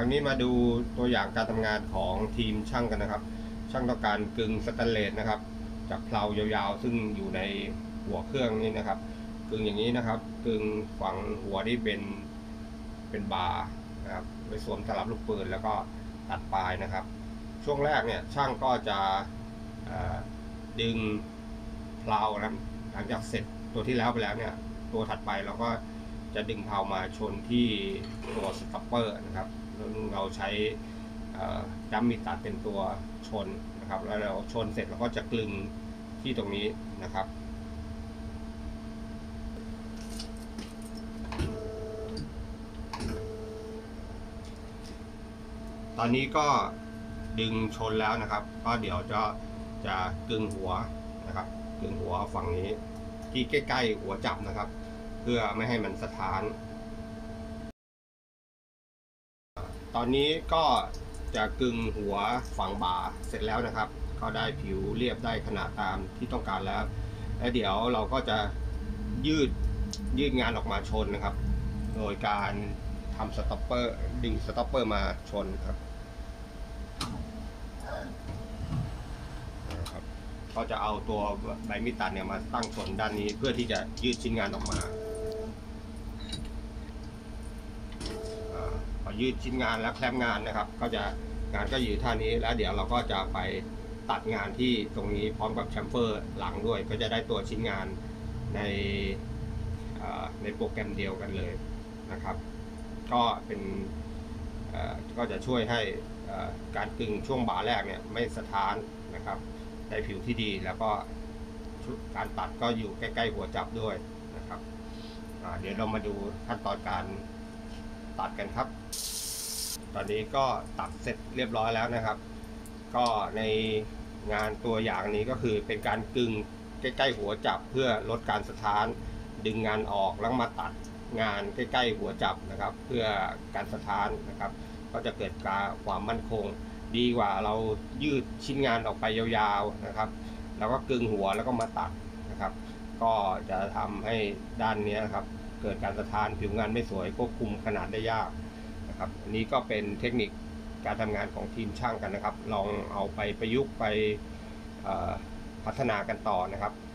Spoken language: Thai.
างนี้มาดูตัวอย่างการทำงานของทีมช่างกันนะครับช่างต้องการกึงสแตนเลสนะครับจากเพลายาวๆซึ่งอยู่ในหัวเครื่องนี่นะครับกึงอย่างนี้นะครับกึงฝั่งหัวที่เป็นบาร์นะครับไว้สวมสลับลูกปืนแล้วก็ตัดปลายนะครับช่วงแรกเนี่ยช่างก็จะดึงเพลานะหลังจากเสร็จตัวที่แล้วไปแล้วเนี่ยตัวถัดไปเราก็จะดึงเพลามาชนที่ตัวสต็อปเปอร์นะครับเราใช้ดัมมีตัดเป็นตัวชนนะครับแล้วเราชนเสร็จเราก็จะกลึงที่ตรงนี้นะครับตอนนี้ก็ดึงชนแล้วนะครับก็เดี๋ยวจะกึงหัวนะครับกึงหัวฝั่งนี้ที่ใกล้ๆหัวจับนะครับเพื่อไม่ให้มันสะท้านตอนนี้ก็จะกึงหัวฝั่งบ่าเสร็จแล้วนะครับก็ได้ผิวเรียบได้ขนาดตามที่ต้องการแล้วและเดี๋ยวเราก็จะยืดงานออกมาชนนะครับโดยการทำสต็อปเปอร์ดึงสต็อปเปอร์มาชนครับก็จะเอาตัวใบมีดตัดเนี่ยมาตั้งชนด้านนี้เพื่อที่จะยืดชิ้นงานออกมาพอยืดชิ้นงานแล้วแคลมงานนะครับก็จะงานก็อยู่ท่านี้แล้วเดี๋ยวเราก็จะไปตัดงานที่ตรงนี้พร้อมกับแชมเฟอร์หลังด้วยก็จะได้ตัวชิ้นงานในโปรแกรมเดียวกันเลยนะครับก็เป็นก็จะช่วยให้การกึงช่วงบ่าแรกเนี่ยไม่สะท้านนะครับได้ผิวที่ดีแล้วก็การตัดก็อยู่ใกล้ๆหัวจับด้วยนะครับเดี๋ยวเรามาดูขั้นตอนการตัดกันครับตอนนี้ก็ตัดเสร็จเรียบร้อยแล้วนะครับก็ในงานตัวอย่างนี้ก็คือเป็นการกึงใกล้ๆหัวจับเพื่อลดการสะท้านดึงงานออกแล้วมาตัดงานใกล้ๆหัวจับนะครับเพื่อการสะท้านนะครับก็จะเกิดความมั่นคงดีกว่าเรายืดชิ้นงานออกไปยาวๆนะครับแล้วก็กึงหัวแล้วก็มาตัดนะครับก็จะทำให้ด้านนี้นะครับเกิดการสะท้านผิวงานไม่สวยควบคุมขนาดได้ยากนะครับอันนี้ก็เป็นเทคนิคการทำงานของทีมช่างกันนะครับลองเอาไปประยุกต์ไปพัฒนากันต่อนะครับ